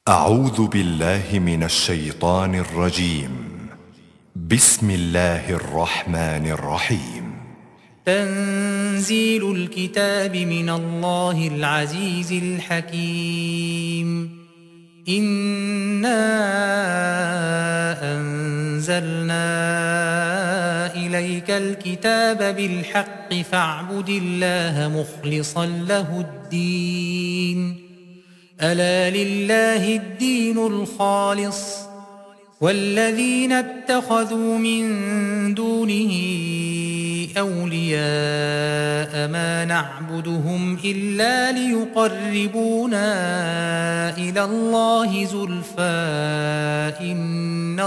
أعوذ بالله من الشيطان الرجيم. بسم الله الرحمن الرحيم. تنزيل الكتاب من الله العزيز الحكيم. إنا أنزلنا إليك الكتاب بالحق فاعبد الله مخلصا له الدين. ألا لله الدين الخالص والذين اتخذوا من دونه أولياء ما نعبدهم إلا ليقربونا إلى الله زلفى إن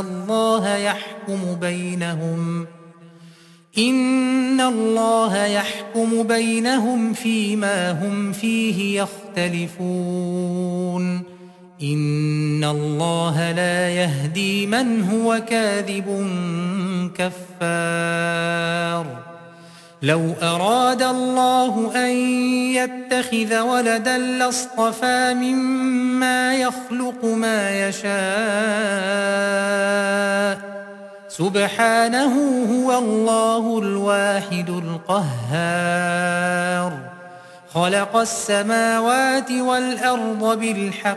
الله يحكم بينهم فيما هم فيه يختلفون. إن الله لا يهدي من هو كاذب كفار. لو أراد الله أن يتخذ ولدا لاصطفى مما يخلق ما يشاء سبحانه هو الله الواحد القهار. خلق السماوات والأرض بالحق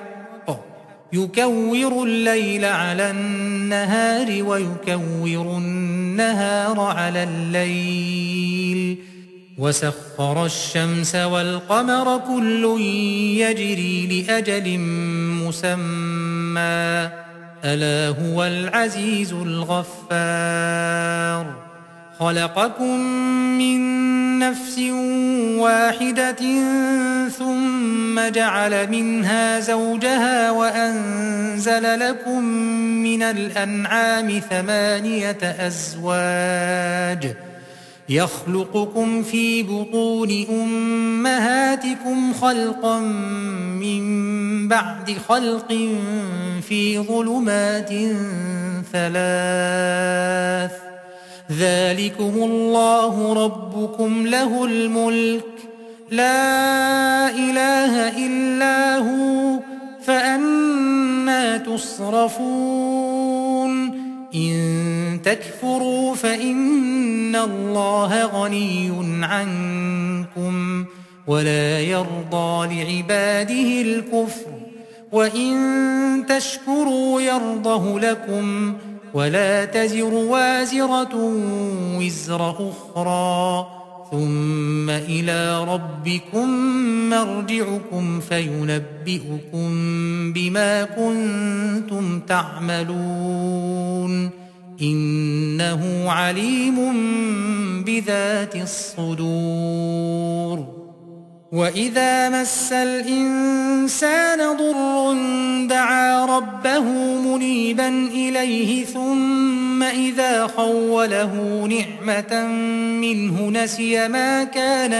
يكور الليل على النهار ويكور النهار على الليل وسخر الشمس والقمر كل يجري لأجل مسمى ألا هو العزيز الغفار. خلقكم من نفس واحدة ثم جعل منها زوجها وأنزل لكم من الأنعام 8 أزواج يخلقكم في بطون أمهاتكم خلقا من بعد خلق في ظلمات 3 ذلكم الله ربكم له الملك لا إله إلا هو فأنى تصرفون. إن تكفروا فإن الله غني عنكم ولا يرضى لعباده الكفر وإن تشكروا يرضه لكم ولا تزر وازرة وزر أخرى ثم إلى ربكم مرجعكم فينبئكم بما كنتم تعملون إنه عليم بذات الصدور. وإذا مس الإنسان ضر دعا ربه منيبا إليه ثم إذا خوله نعمة منه نسي ما كان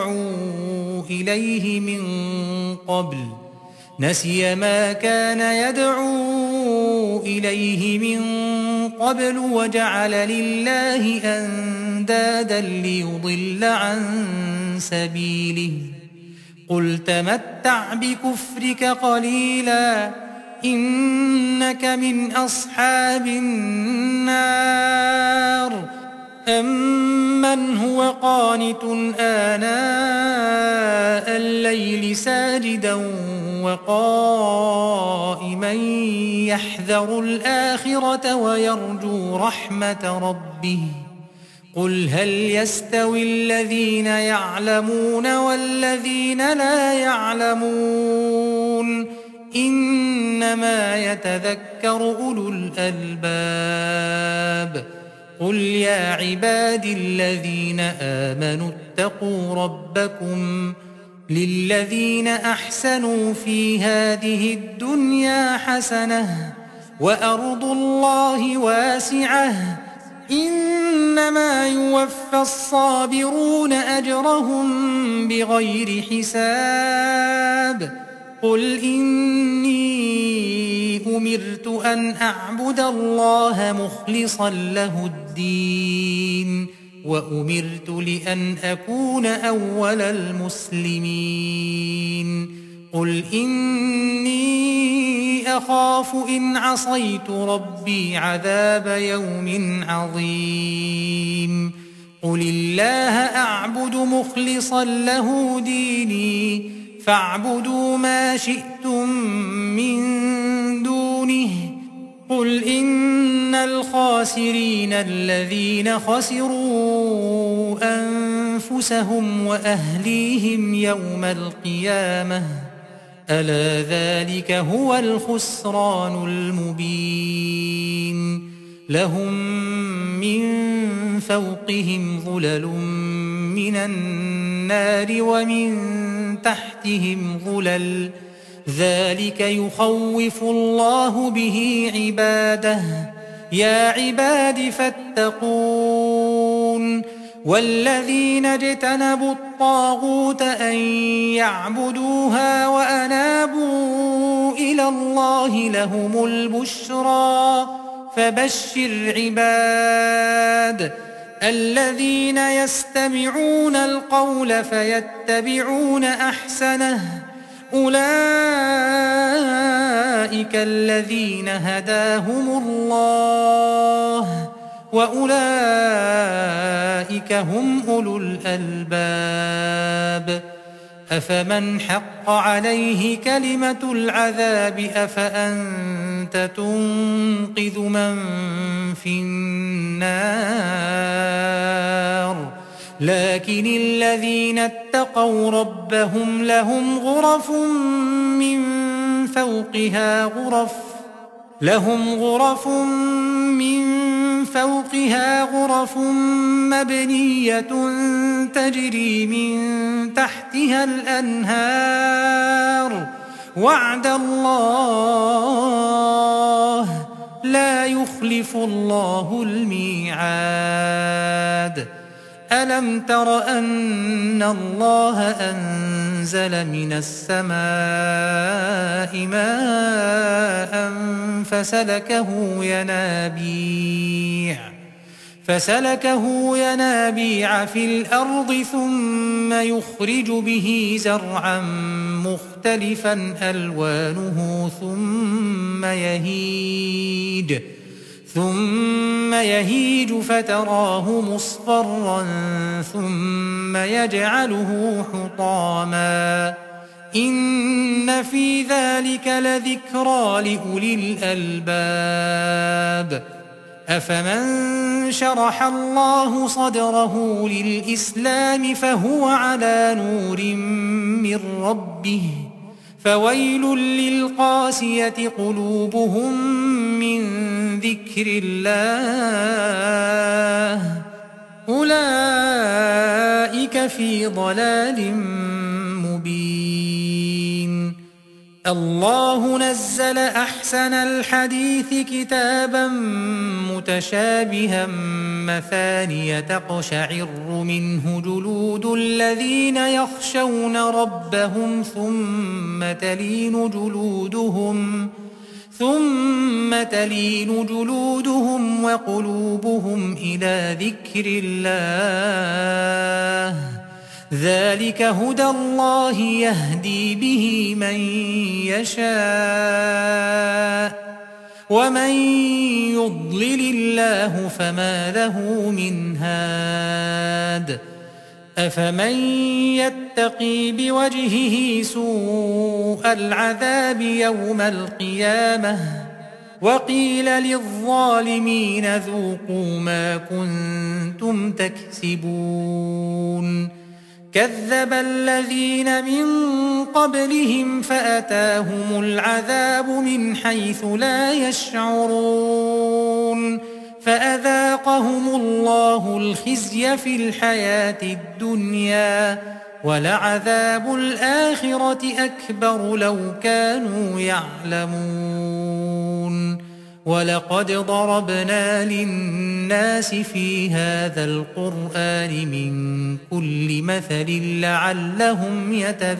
يدعو إليه من قبل وجعل لله أندادا ليضل عن سبيله. قل تمتع بكفرك قليلا إنك من أصحاب النار. أمن هو قانت آناء الليل ساجدا وقائما يحذر الآخرة ويرجو رحمة ربه. قل هل يستوي الذين يعلمون والذين لا يعلمون إنما يتذكر أولو الألباب. قل يا عبادي الذين آمنوا اتقوا ربكم للذين أحسنوا في هذه الدنيا حسنة وأرض الله واسعة إنما يوفى الصابرون أجرهم بغير حساب. قل إني أمرت أن أعبد الله مخلصا له الدين وأمرت لأن أكون أول المسلمين. قل إني أخاف إن عصيت ربي عذاب يوم عظيم قل الله أعبد مخلصا له ديني فاعبدوا ما شئتم من دونه قل إن الخاسرين الذين خسروا أنفسهم وأهليهم يوم القيامة ألا ذلك هو الخسران المبين لهم من فوقهم ظلل من النار ومن تحتهم ظلل ذلك يخوف الله به عباده يا عباد فاتقون والذين اجتنبوا الطاغوت أن يعبدوها وأنابوا إلى الله لهم البشرى فبشر عباد الذين يستمعون القول فيتبعون أحسنه أولئك الذين هداهم الله وأولئك هم أولو الألباب أفمن حق عليه كلمة العذاب أفأنت تنقذ من في النار لكن الذين اتقوا ربهم لهم غرف من فوقها غرف مبنية تجري من تحتها الأنهار وعد الله لا يخلف الله الميعاد ألم تر أن الله أنزل من السماء ماء فسلكه ينابيع في الأرض ثم يخرج به زرعا مختلفا ألوانه ثم يهيج فتراه مصفرا ثم يجعله حطاما إن في ذلك لذكرى لأولي الألباب أفمن شرح الله صدره للإسلام فهو على نور من ربه فويل للقاسية قلوبهم من ذكر الله أولئك في ضلال مبين الله نزل أحسن الحديث كتابا متشابها مثانية تقشعر منه جلود الذين يخشون ربهم ثم تلين جلودهم وقلوبهم إلى ذكر الله ذلك هدى الله يهدي به من يشاء ومن يضلل الله فما له من هاد أفمن يتقي بوجهه سوء العذاب يوم القيامة وقيل للظالمين ذوقوا ما كنتم تكسبون كذب الذين من قبلهم فأتاهم العذاب من حيث لا يشعرون فأذاقهم الله الخزي في الحياة الدنيا ولعذاب الآخرة أكبر لو كانوا يعلمون ولقد ضربنا للناس في هذا القرآن من كل مثل لعلهم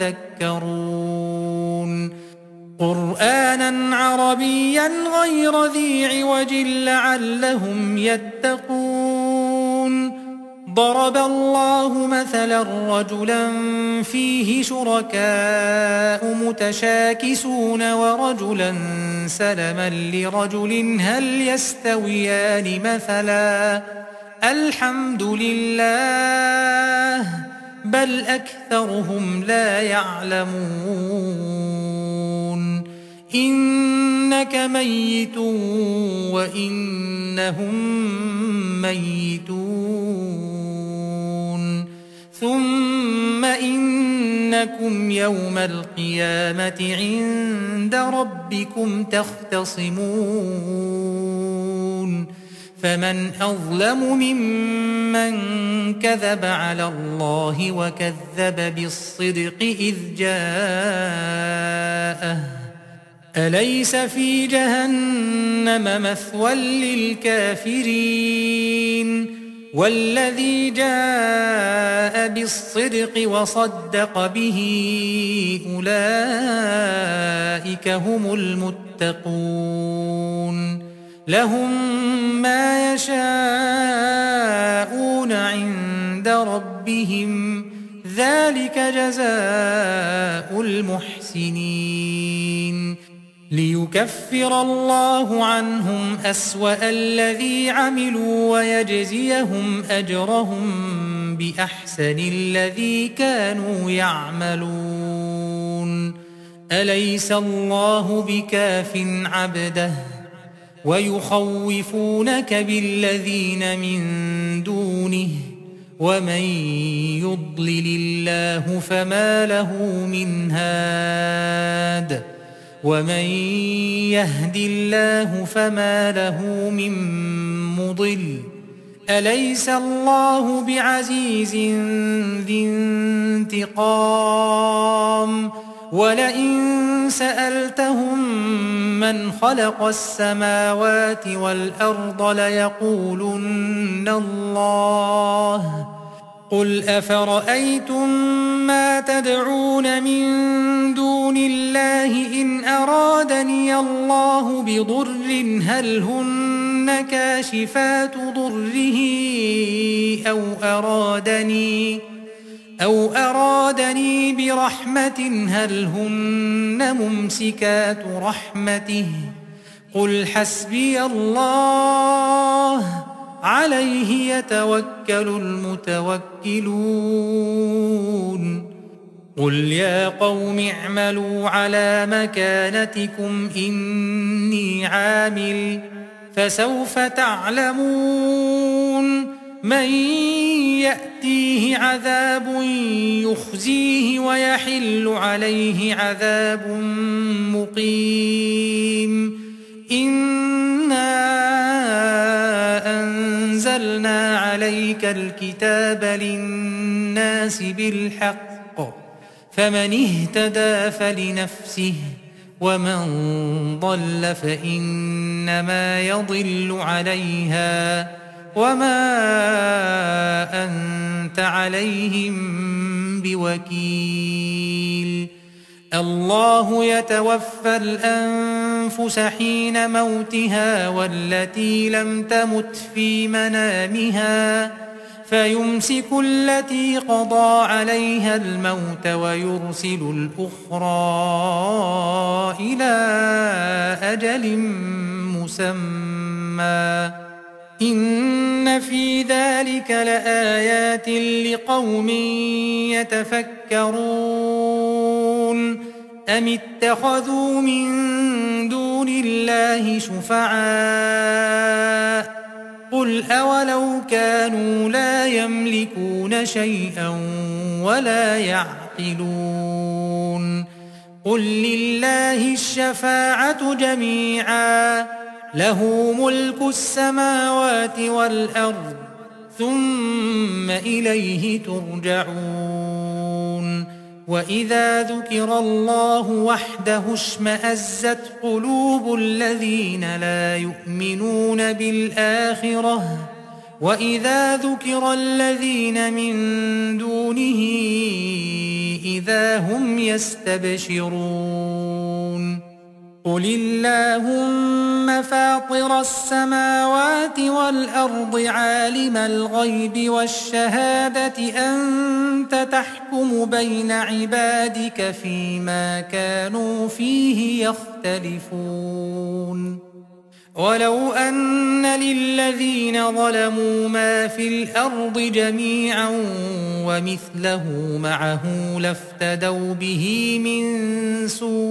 يتذكرون قرآنا عربيا غير ذي عوج لعلهم يتقون ضرب الله مثلا رجلا فيه شركاء متشاكسون ورجلا سلما لرجل هل يستويان مثلا الحمد لله بل أكثرهم لا يعلمون إنك ميت وإنهم ميتون ثم إنكم يوم القيامة عند ربكم تختصمون فمن أظلم ممن كذب على الله وكذب بالصدق إذ جاءه أليس في جهنم مثوى للكافرين والذي جاء بالصدق وصدق به أولئك هم المتقون لهم ما يشاءون عند ربهم ذلك جزاء المحسنين ليكفر الله عنهم أسوأ الذي عملوا ويجزيهم أجرهم بأحسن الذي كانوا يعملون أليس الله بكاف عبده ويخوفونك بالذين من دونه ومن يضلل الله فما له من هاد ومن يهد الله فما له من مضل أليس الله بعزيز ذي انتقام ولئن سألتهم من خلق السماوات والأرض ليقولن الله قل أفرأيتم ما تدعون من دون الله إن أرادني الله بضر هل هن كاشفات ضره أو أرادني برحمة هل هن ممسكات رحمته قل حسبي الله عليه يتوكل المتوكلون قل يا قوم اعملوا على مكانتكم إني عامل فسوف تعلمون من يأتيه عذاب يخزيه ويحل عليه عذاب مقيم إنا أنزلنا عليك الكتاب للناس بالحق فمن اهتدى فلنفسه ومن ضل فإنما يضل عليها وما أنت عليهم بوكيل الله يتوفى الأنفس حين موتها والتي لم تمت في منامها فيمسك التي قضى عليها الموت ويرسل الأخرى إلى أجل مسمى إن في ذلك لآيات لقوم يتفكرون أم اتخذوا من دون الله شفعاء قل أولو كانوا لا يملكون شيئا ولا يعقلون قل لله الشفاعة جميعا له ملك السماوات والأرض ثم إليه ترجعون وإذا ذكر الله وحده اشمأزت قلوب الذين لا يؤمنون بالآخرة وإذا ذكر الذين من دونه إذا هم يستبشرون قل اللهم فاطر السماوات والأرض عالم الغيب والشهادة أنت تحكم بين عبادك فيما كانوا فيه يختلفون ولو أن للذين ظلموا ما في الأرض جميعا ومثله معه لافتدوا به من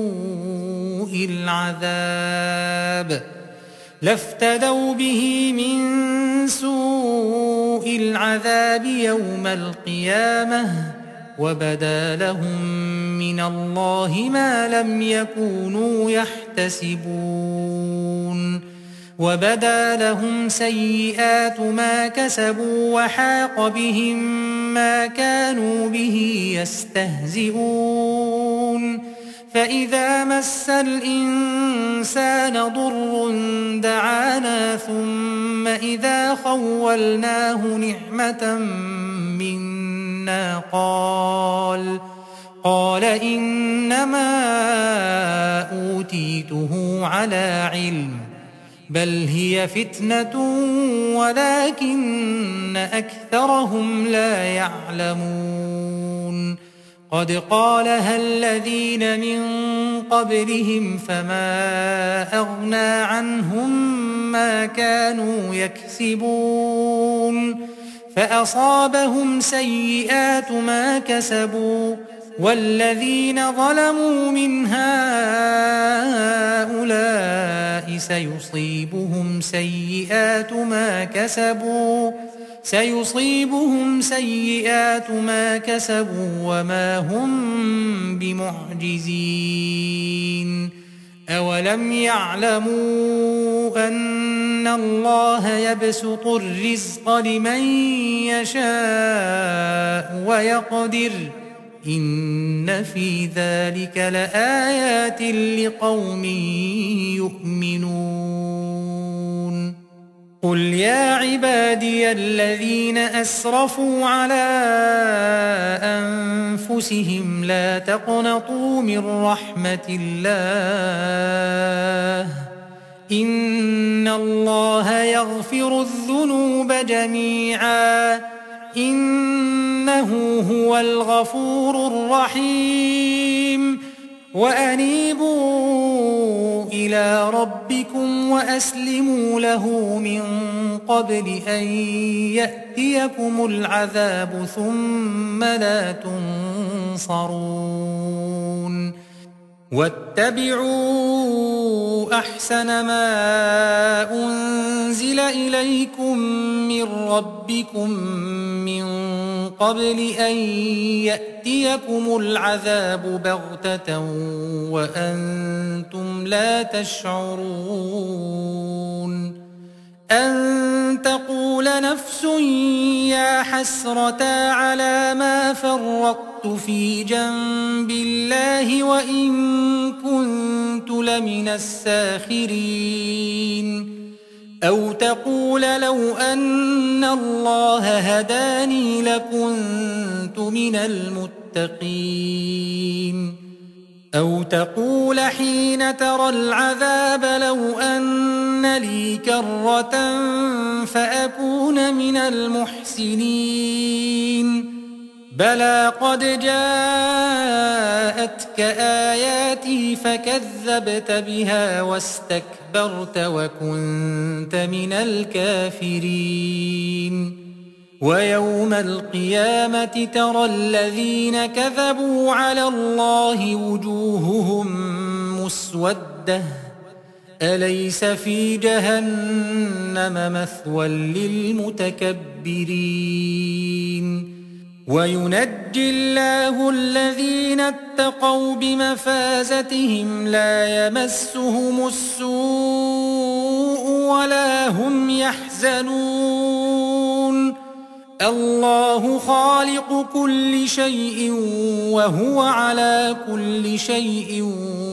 سوء العذاب يوم القيامة وبدا لهم من الله ما لم يكونوا يحتسبون وبدا لهم سيئات ما كسبوا وحاق بهم ما كانوا به يستهزئون فإذا مس الإنسان ضر دعانا ثم إذا خولناه نعمة منا قال إنما أوتيته على علم بل هي فتنة ولكن أكثرهم لا يعلمون قد قالها الذين من قبلهم فما أغنى عنهم ما كانوا يكسبون فأصابهم سيئات ما كسبوا والذين ظلموا من هؤلاء سيصيبهم سيئات ما كسبوا وما هم بمعجزين أولم يعلموا أن الله يبسط الرزق لمن يشاء ويقدر إن في ذلك لآيات لقوم يؤمنون قل يا عبادي الذين أسرفوا على أنفسهم لا تقنطوا من رحمة الله إن الله يغفر الذنوب جميعا إنه هو الغفور الرحيم وأنيبوا إلى ربكم وأسلموا له من قبل أن يأتيكم العذاب ثم لا تنصرون واتبعوا أحسن ما أنزل إليكم من ربكم من قبل أن يأتيكم العذاب بغتة وأنتم لا تشعرون أن تقول نفس يا حسرتا على ما فرطت في جنب الله وإن كنت لمن الساخرين أو تقول لو أن الله هداني لكنت من المتقين أو تقول حين ترى العذاب لو أن لي كرة فأكون من المحسنين بلى قد جاءتك آياتي فكذبت بها واستكبرت وكنت من الكافرين ويوم القيامة ترى الذين كذبوا على الله وجوههم مسودة أليس في جهنم مثوى للمتكبرين وينجي الله الذين اتقوا بمفازتهم لا يمسهم السوء ولا هم يحزنون الله خالق كل شيء وهو على كل شيء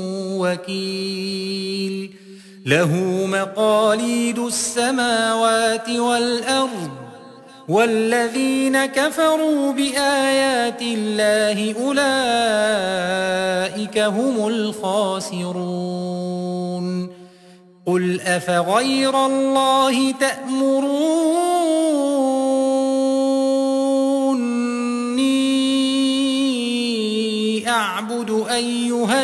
وكيل له مقاليد السماوات والأرض والذين كفروا بآيات الله أولئك هم الخاسرون قل أفغير الله تأمروني أعبد أيها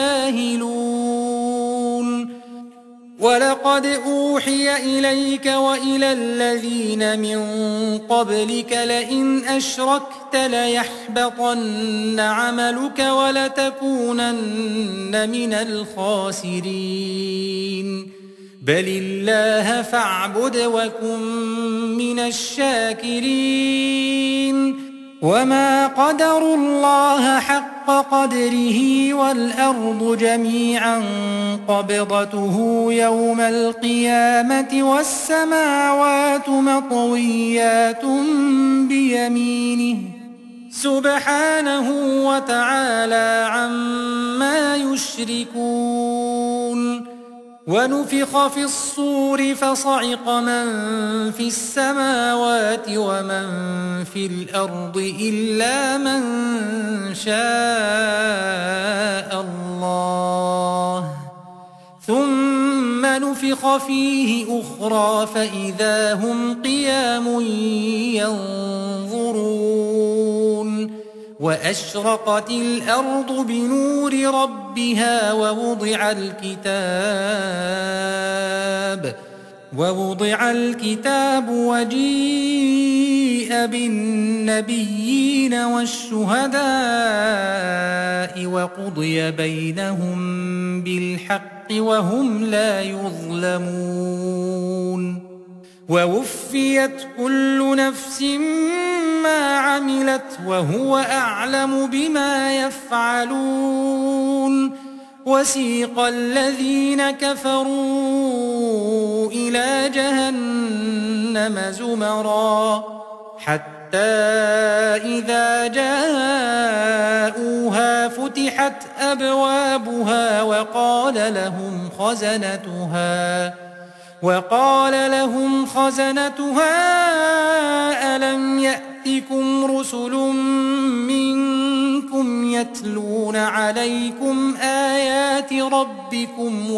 الجاهلون ولقد أوحي إليك وإلى الذين من قبلك لئن أشركت ليحبطن عملك ولتكونن من الخاسرين بل الله فاعبد وكن من الشاكرين وما قدروا الله حق قدره والأرض جميعا قبضته يوم القيامة والسماوات مطويات بيمينه سبحانه وتعالى عما يشركون ونفخ في الصور فصعق من في السماوات ومن في الأرض إلا من شاء الله ثم نفخ فيه أخرى فإذا هم قيام ينظرون وأشرقت الأرض بنور ربها ووضع الكتاب وجيء بالنبيين والشهداء وقضي بينهم بالحق وهم لا يظلمون ووفيت كل نفس ما عملت وهو أعلم بما يفعلون وسيق الذين كفروا إلى جهنم زمرا حتى إذا جاءوها فتحت أبوابها وقال لهم خزنتها ألم يأتكم رسل منكم يتلون عليكم آيات ربكم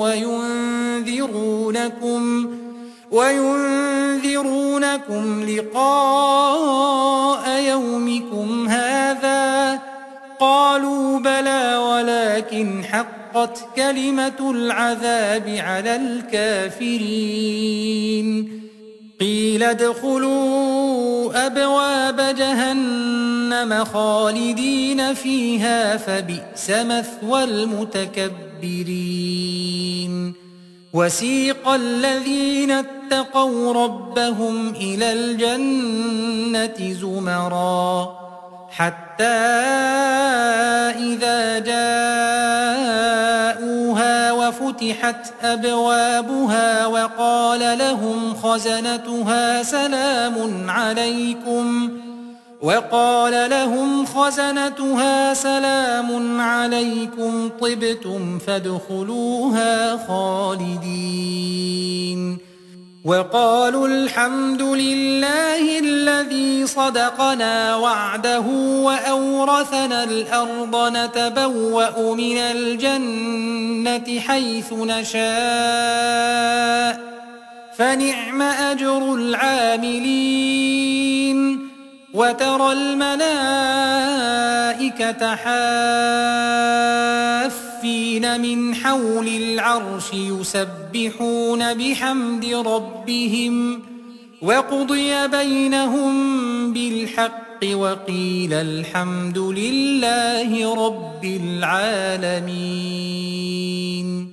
وينذرونكم لقاء يومكم هذا قالوا بلى ولكن حقت كلمة العذاب على الكافرين قيل ادخلوا أبواب جهنم خالدين فيها فبئس مثوى المتكبرين وسيق الذين اتقوا ربهم إلى الجنة زمرا حتى إذا جاءوها وفتحت أبوابها وقال لهم خزنتها سلام عليكم طبتم فادخلوها خالدين وقالوا الحمد لله الذي صدقنا وعده وأورثنا الأرض نتبوأ من الجنة حيث نشاء فنعم أجر العاملين وترى الملائكة حافين من حول العرش يسبحون بحمد ربهم وقضي بينهم بالحق وقيل الحمد لله رب العالمين.